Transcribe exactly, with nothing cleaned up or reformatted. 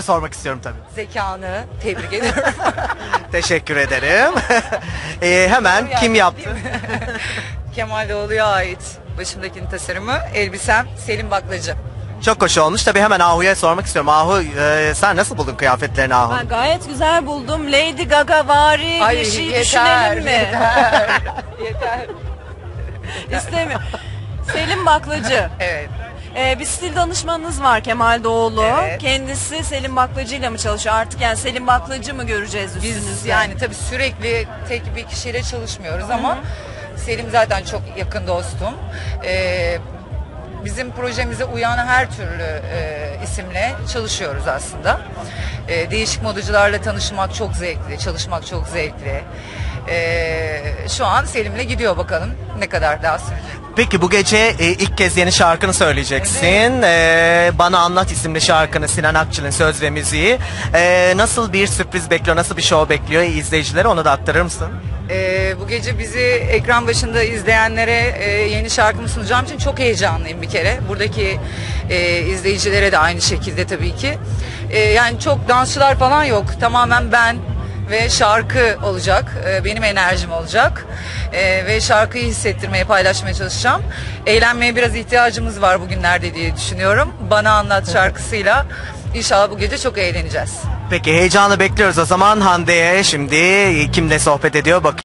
sormak istiyorum tabii. Zekanı tebrik ediyorum. Teşekkür ederim. Ee, hemen kim yaptı? Kemal Doğulu'ya ait başımdakinin tasarımı. Elbisem Selim Baklacı. Çok hoş olmuş. Tabii hemen Ahu'ya sormak istiyorum. Ahu, e, sen nasıl buldun kıyafetlerini Ahu? Ben gayet güzel buldum. Lady Gaga vari Ay bir şey yeter, düşünelim mi? yeter, yeter. İstemiyorum. Selim Baklacı. Evet. Ee, bir stil danışmanınız var Kemal Doğulu. Evet. Kendisi Selim Baklacı ile mi çalışıyor? Artık yani Selim Baklacı mı göreceğiz üstünüzde? Biz yani tabii sürekli tek bir kişiyle çalışmıyoruz ama Selim zaten çok yakın dostum. Ee, bizim projemize uyan her türlü e, isimle çalışıyoruz aslında. E, değişik modacılarla tanışmak çok zevkli, çalışmak çok zevkli. E, şu an Selim'le gidiyor, bakalım ne kadar daha sürecek. Peki bu gece e, ilk kez yeni şarkını söyleyeceksin. Ee, Bana Anlat isimli şarkını, Sinan Akçıl'ın söz ve müziği. Ee, nasıl bir sürpriz bekliyor, nasıl bir show bekliyor izleyicilere, onu da aktarır mısın? Ee, bu gece bizi ekran başında izleyenlere e, yeni şarkımı sunacağım için çok heyecanlıyım bir kere. Buradaki e, izleyicilere de aynı şekilde tabii ki. E, yani çok dansçılar falan yok. Tamamen ben ve şarkı olacak. E, benim enerjim olacak. E, ve şarkıyı hissettirmeye, paylaşmaya çalışacağım. Eğlenmeye biraz ihtiyacımız var bugünlerde diye düşünüyorum. Bana Anlat şarkısıyla İnşallah bu gece çok eğleneceğiz. Peki heyecanla bekliyoruz o zaman. Hande'ye şimdi kimle sohbet ediyor bak.